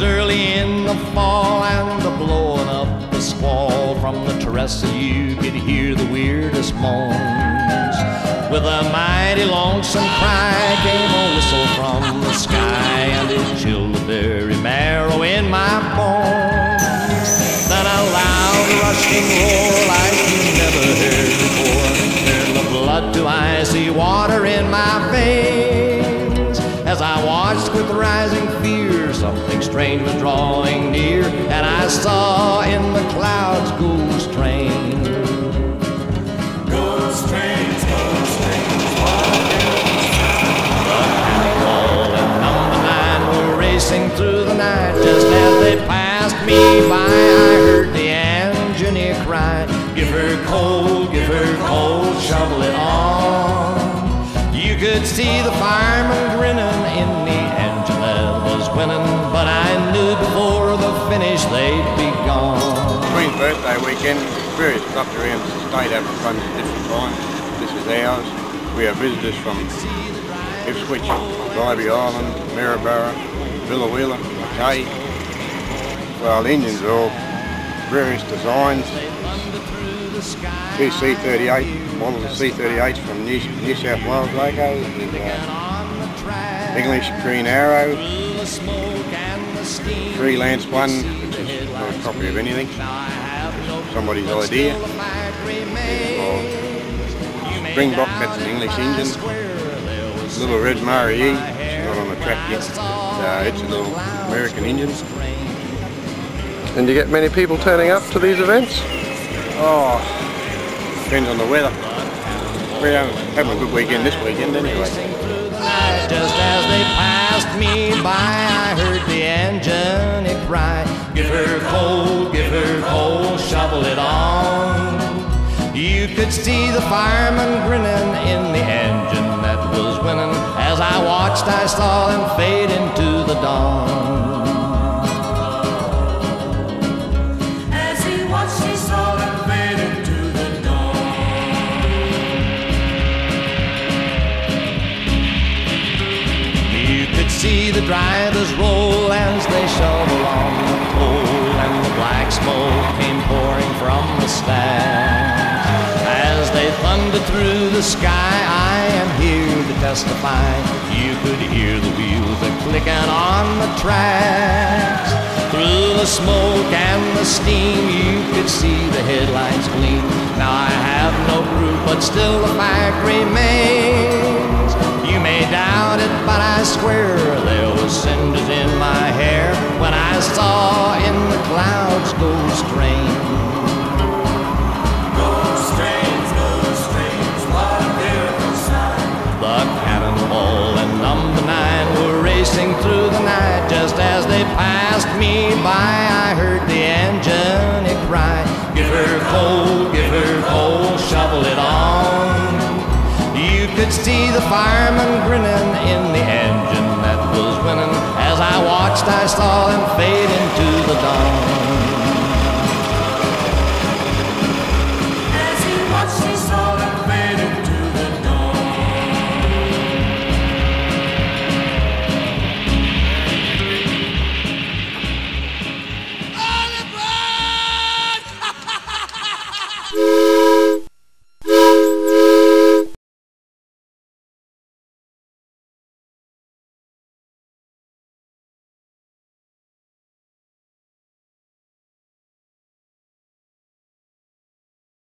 early in the fall and the blowing up the squall from the terrace, you could hear the weirdest moans. With a mighty lonesome cry came a whistle from the sky, and it chilled the very marrow in my bones. Then a loud rushing roar like you never heard before turned the blood to icy water in my veins. As I watched with rising fear, something strange was drawing near, and I saw in the clouds ghost trains. Ghost trains, ghost trains, the cannonball and number 9 were racing through the night. Just as they passed me by, I heard the engineer cry, give her coal, shovel it on. You could see the fireman grinning in the engine that was winning, but I knew before the finish they'd be gone. Queen's birthday weekend, various clubs around the state have fun at different times. This is ours. We have visitors from Ipswich, Bybee Island, Maryborough, Villaweela, Mackay. Well, engines are all various designs. Two C38, models of C38s from New South Wales logos, with English Green Arrow, Freelance one, which is not a copy of anything, somebody's idea. Springbok, that's an English engine. Little Red Marie, she's not on the track yet, it's a little American engine. And do you get many people turning up to these events? Oh, depends on the weather. We're having a good weekend this weekend anyway. Just as they passed me by, I heard the engine it cry, give her coal, shovel it on. You could see the fireman grinning in the engine that was winning. As I watched, I saw them fade into the dawn. See the drivers roll as they shovel on the coal, and the black smoke came pouring from the stacks. As they thunder through the sky, I am here to testify. You could hear the wheels a-clicking on the tracks. Through the smoke and the steam, you could see the headlights gleam. Now I have no proof, but still the fact remains. You may doubt it, but I swear there was cinders in my hair when I saw in the clouds ghost trains. ghost trains, what a beautiful sight. The cannonball and number 9 were racing through the night. Just as they passed me by, I heard the engine it cry, give her coal, shovel it on. You could see the fireman grinning in the engine that was winning. As I watched, I saw him fade into the dawn.